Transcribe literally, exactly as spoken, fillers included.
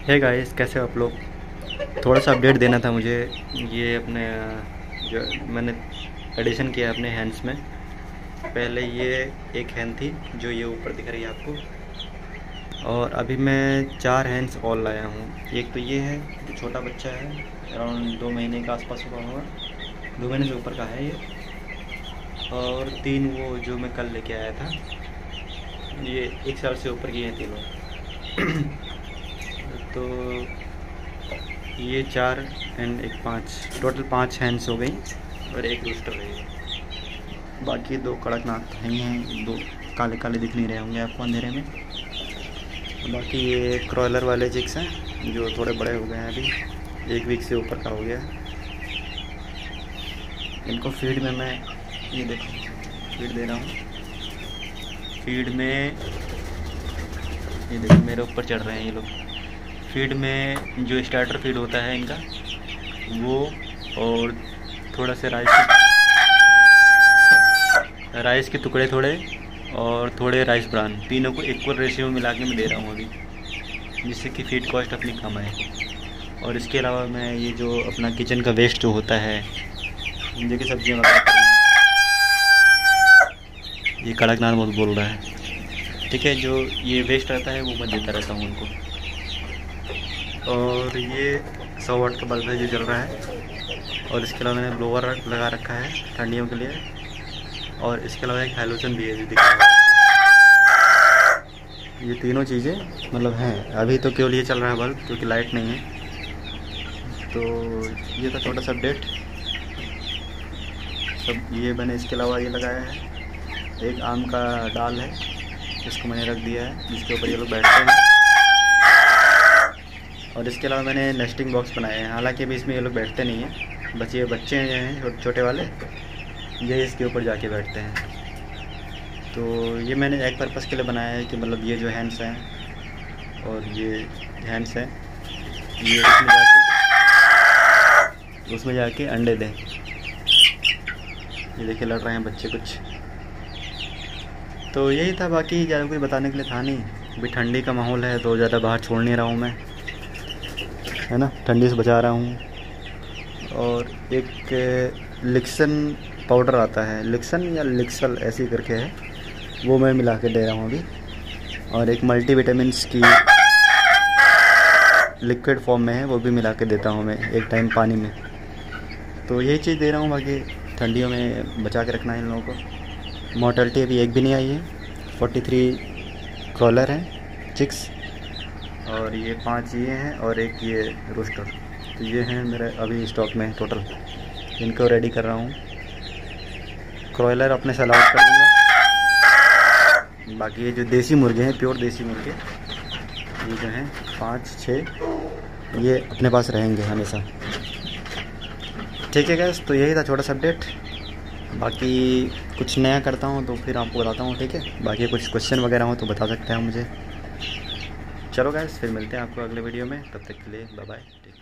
है गाइस, कैसे हो आप लोग। थोड़ा सा अपडेट देना था मुझे। ये अपने जो मैंने एडिशन किया अपने हैंड्स में। पहले ये एक हैंड थी जो ये ऊपर दिख रही है आपको, और अभी मैं चार हैंड्स और लाया हूँ। एक तो ये है जो छोटा बच्चा है, अराउंड दो महीने के आसपास हुआ होगा, दो महीने से ऊपर का है ये। और तीन वो जो मैं कल लेके आया था, ये एक साल से ऊपर की हैं तीनों। तो ये चार एंड एक पाँच, टोटल पाँच हैंड्स हो गई और एक रूस्टर रही। बाकी दो कड़कनाथ नहीं हैं, दो काले काले दिख नहीं रहे होंगे आपको अंधेरे में। बाकी ये क्रॉलर वाले चिक्स हैं जो थोड़े बड़े हो गए हैं, अभी एक वीक से ऊपर का हो गया। इनको फीड में मैं ये देखो फीड दे रहा हूँ। फीड में ये देखो मेरे ऊपर चढ़ रहे हैं ये लोग। फीड में जो स्टार्टर फीड होता है इनका वो, और थोड़ा से राइस राइस के टुकड़े थोड़े, और थोड़े राइस ब्रान, तीनों को इक्वल रेशियो में मिला के मैं दे रहा हूँ अभी, जिससे कि फीड कॉस्ट अपनी कम आए। और इसके अलावा मैं ये जो अपना किचन का वेस्ट जो होता है, जो कि सब्जियाँ वगैरह, ये कड़कनाथ बहुत बोल रहा है, ठीक है, जो ये वेस्ट रहता है वो मैं देता रहता हूँ उनको। और ये सौ वाट का बल्ब है जो जल रहा है। और इसके अलावा मैंने ब्लोवर लगा रखा है ठंडियों के लिए। और इसके अलावा एक हैलोजन भी है जो दिख रहा है। ये तीनों चीज़ें मतलब हैं। अभी तो केवल ये चल रहा है बल्ब, क्योंकि लाइट नहीं है। तो ये था छोटा सा अपडेट सब। ये मैंने इसके अलावा ये लगाया है, एक आम का डाल है, इसको मैंने रख दिया है, जिसके ऊपर ये लोग बैठते हैं। और इसके अलावा मैंने नेस्टिंग बॉक्स बनाए हैं, हालांकि अभी इसमें ये लोग बैठते नहीं हैं। बच्चे बच्चे हैं छोटे छोटे वाले, ये इसके ऊपर जाके बैठते हैं। तो ये मैंने एक पर्पस के लिए बनाया है कि मतलब ये जो हैंड्स हैं और ये हैंड्स हैं, ये उसमें जाके उसमें जाके अंडे दें। ये देखिए लड़ रहे हैं बच्चे कुछ। तो यही था, बाकी ज़्यादा कुछ बताने के लिए था नहीं। अभी ठंडी का माहौल है तो ज़्यादा बाहर छोड़ नहीं रहा हूँ मैं, है ना, ठंडी से बचा रहा हूँ। और एक लिक्सन पाउडर आता है, लिक्सन या लिक्सल ऐसे ही करके है, वो मैं मिला के दे रहा हूँ अभी। और एक मल्टी विटामिन्स की लिक्विड फॉर्म में है, वो भी मिला के देता हूँ मैं एक टाइम पानी में। तो यही चीज़ दे रहा हूँ। बाकी ठंडियों में बचा के रखना है इन लोगों को। मोर्टेलिटी अभी एक भी नहीं आई है। फोर्टी थ्री क्रॉलर हैं चिक्स, और ये पांच ये हैं और एक ये रोस्टर। तो ये हैं मेरे अभी स्टॉक में टोटल। इनको रेडी कर रहा हूँ। क्रॉयलर अपने से अलाउट कर दूँगा। बाकी ये जो देसी मुर्गे हैं, प्योर देसी मुर्गे, ये जो हैं पाँच छः, ये अपने पास रहेंगे हमेशा। ठीक है गैस, तो यही था छोटा सा अपडेट। बाकी कुछ नया करता हूँ तो फिर आपको बताता हूँ, ठीक है। बाकी कुछ क्वेश्चन वगैरह हो तो बता सकते हैं मुझे। चलो गाइस, फिर मिलते हैं आपको अगले वीडियो में। तब तक के लिए बाय बाय।